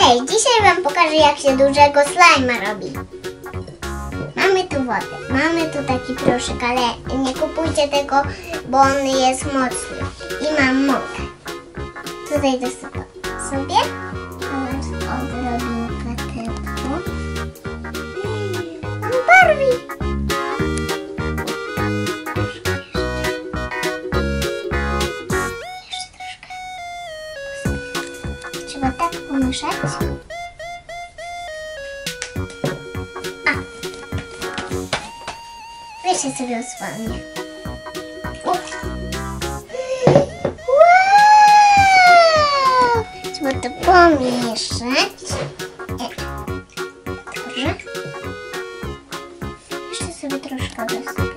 Cześć! Dzisiaj wam pokażę, jak się dużego slajma robi. Mamy tu wodę, mamy tu taki proszek, ale nie kupujcie tego, bo on jest mocny. I mam mąkę. Tutaj dosypam sobie. Teraz odrobinkę tego. Mam Barbie! Trzeba tak pomieszać. A! Weź się sobie osłonię. Wow! Trzeba to pomieszać. Dobrze. Jeszcze sobie troszkę dosypię.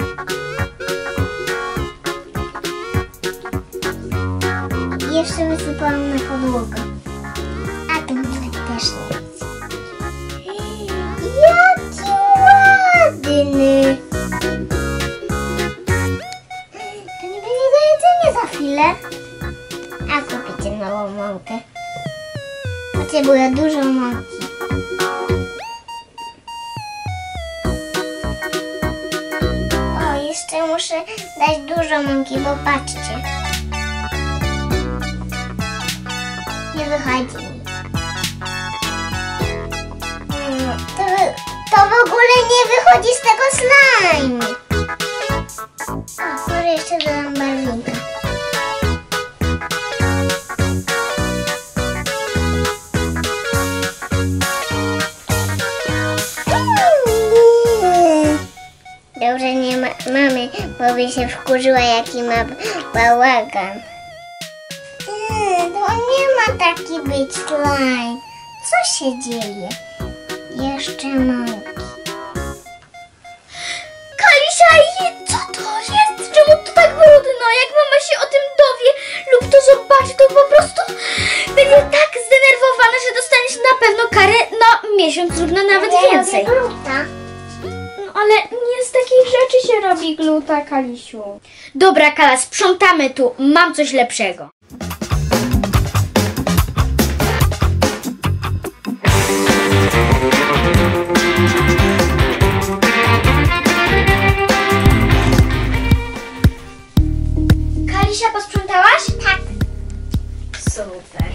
I jeszcze wysypałam na podłogę. A ten też nic. Jaki ładny! To nie będzie do jedzenia za chwilę. A kupicie nową mąkę. Potrzebuję dużo mąki. O, jeszcze muszę dać dużo mąki, bo patrzcie. Nie wychodzi mi. To w ogóle nie wychodzi z tego slime. O, może jeszcze dodam barwinkę. Dobrze, nie ma mamy, bo by się wkurzyła, jaki ma bałagan. To nie ma taki być slime. Co się dzieje? Jeszcze mąki. Kalisia, co to jest? Czemu to tak brudno? Jak mama się o tym dowie lub to zobaczy, to po prostu będzie tak zdenerwowana, że dostaniesz na pewno karę na miesiąc lub na nawet więcej. No ale nie z takich rzeczy się robi gluta, Kalisiu. Dobra, Kala, sprzątamy tu. Mam coś lepszego. Kalisia, posprzątałaś? Tak. Super.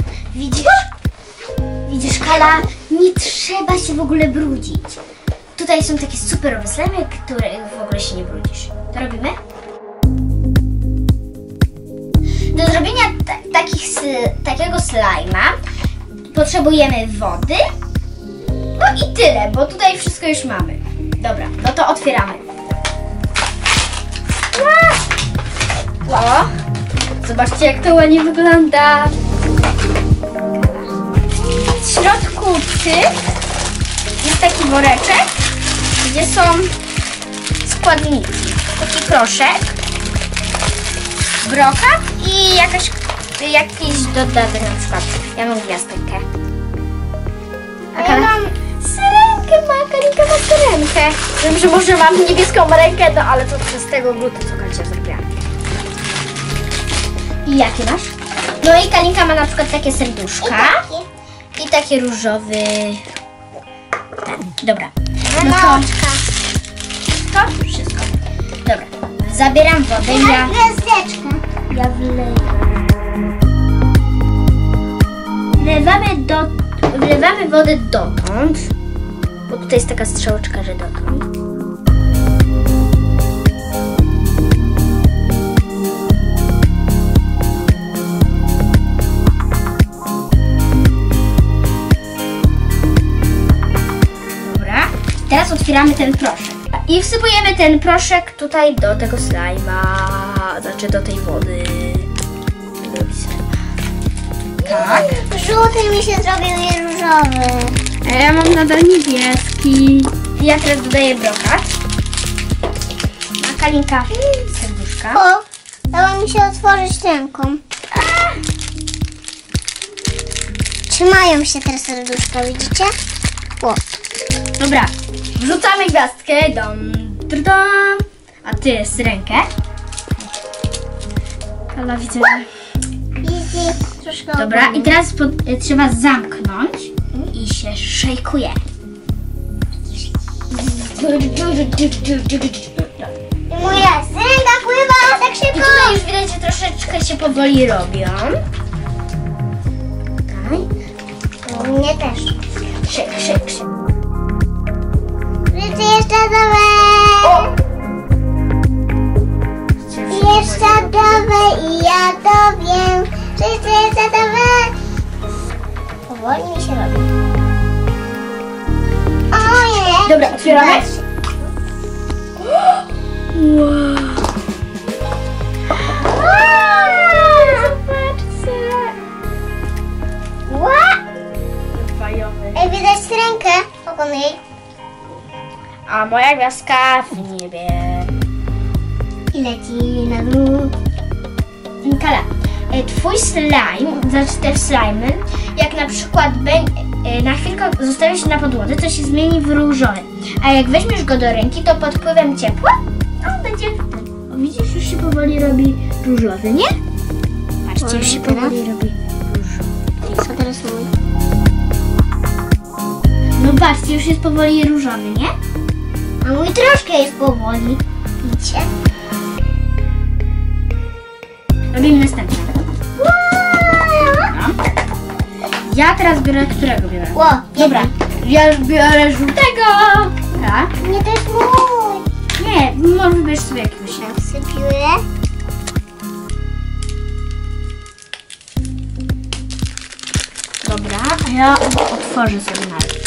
Widzisz, Kala, nie trzeba się w ogóle brudzić. Tutaj są takie superowe slimy, których w ogóle się nie brudzisz. To robimy? Do zrobienia takiego slajma potrzebujemy wody. No i tyle, bo tutaj wszystko już mamy. Dobra, no to otwieramy. O, zobaczcie, jak to ładnie wygląda. W środku jest taki woreczek, gdzie są składniki. Taki proszek, brokat i jakiś dodatek, na przykład ja mam gwiazdkę. A ja mam syrenkę, Kalinka ma syrenkę. Wiem, że może mam niebieską rękę, no ale to przez tego glutu, co Kalinka zrobiła. I jakie masz? No i Kalinka ma na przykład takie serduszka. I takie różowy. Dobra. No to wszystko. Dobra. Zabieram wodę. Ja wleję. Wlewamy wodę dotąd. Bo tutaj jest taka strzałeczka, że dotąd. Teraz otwieramy ten proszek i wsypujemy ten proszek tutaj do tego slajma, znaczy do tej wody. Tak. Żółty mi się zrobił i różowy. A ja mam nadal niebieski. I ja teraz dodaję brokat. A Kalinka serduszka. O, dało mi się otworzyć ręką. Trzymają się te serduszka, widzicie? O. Dobra, wrzucamy gwiazdkę. A ty syrenkę. Kala, widzę. Troszkę Dobra, i teraz trzeba zamknąć. wziąć i się szejkuje. Moja syrenka pływa tak I szybko. tutaj już widać, że troszeczkę się powoli robią. U mnie też. Szyk, szyk, szyk. Życie jeszcze dobre. Jeszcze dobre i ja to wiem. Życie jeszcze dobre. Powoli mi się robi. Ojej. Dobra, otwieramy? Zobaczcie. Ła! Fajowy. Ej, widać syrenkę. Ogon jej. A moja gwiazdka w niebie. I leci na dół. Kala, twój slime, znaczy te slimy, jak na przykład na chwilkę zostawisz na podłodze, to się zmieni w różowy. A jak weźmiesz go do ręki, to pod wpływem ciepła, on będzie... O, widzisz, już się powoli robi różowy, nie? Patrzcie, już się powoli robi różowy. Co teraz mój? No patrzcie, już jest powoli różowy, nie? A mój troszkę jest powoli. Widzicie? Robimy następne. No. Ja teraz biorę, którego biorę? Ło, Dobra, ja już biorę żółtego. Tak? Nie, to jest mój. Nie, może wybierz sobie jakiegoś. Wsypiuję. Dobra, a ja otworzę sobie najpierw.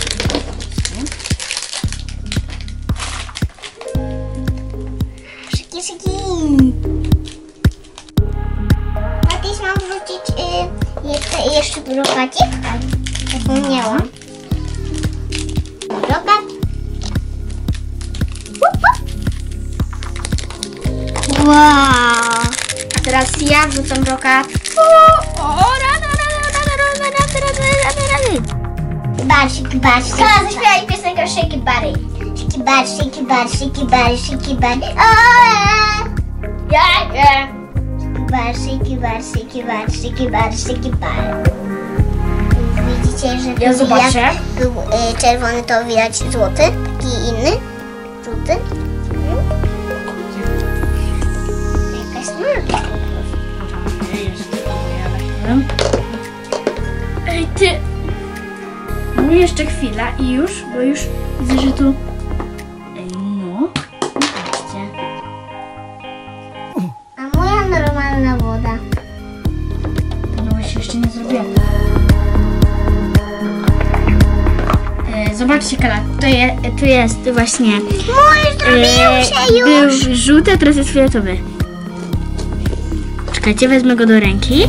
Szyki, szyki. Matyś, mam wrzucić jeszcze brokacik? Zapomniałam. Brokat. Wow. A teraz ja wrzucam brokat. Rany. Barszyki, barszyki. Kala, zaśpiewaj piosenkę Shake It Body. Szyki, bar, szyki, bar, szyki, bar, szyki, bar. Ja. Bar, szyki, bar, szyki, bar, szyki, bar, szyki, bar. Widzicie, że Ja zobaczę. jak był czerwony, to widać złoty, taki inny, żółty. Jakaś smarka. Ej, ty. No jeszcze chwila i już, bo już widzę, że tu... Ej, no. Patrzcie. A moja normalna woda. No właśnie jeszcze nie zrobiłam. Zobaczcie, Kala, tu jest właśnie... Mój zrobił się już. Był żółty, a teraz jest fioletowy. Czekajcie, wezmę go do ręki.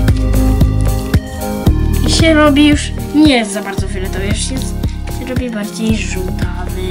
I się robi już... Nie jest za bardzo fioletowy, już się robi bardziej żółtawy.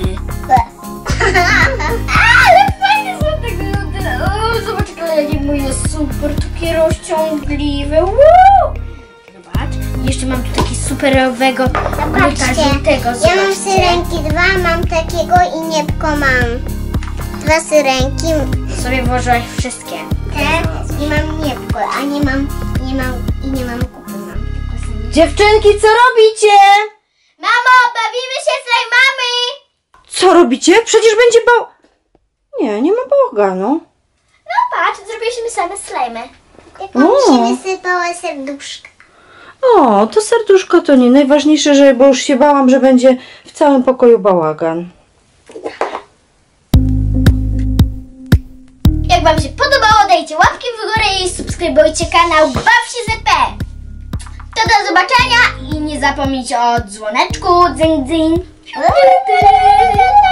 Ale fajnie są tego żółte. Zobacz, Kala, jaki mój jest super, takie rozciągliwe. Wow! Zobacz, jeszcze mam tu taki superowego Zobaczcie, żółtego. ja mam syrenki dwa, mam takiego i niebko mam. Dwa syrenki, Sobie włożyłaś wszystkie. te i mam niebko, a nie mam kupy, mam tylko syrenki. Dziewczynki, co robicie? Mamo, bawimy się slajmami! Co robicie? Przecież będzie nie ma bałaganu. No patrz, zrobiliśmy same slajmy. Tylko mi się wysypały serduszka. O, to serduszko to nie. Najważniejsze, że, bo już się bałam, że będzie w całym pokoju bałagan. Jak wam się podobało, dajcie łapki w górę i subskrybujcie kanał Baw się ZP. To do zobaczenia i nie zapomnijcie o dzwoneczku, dzyń dzyń.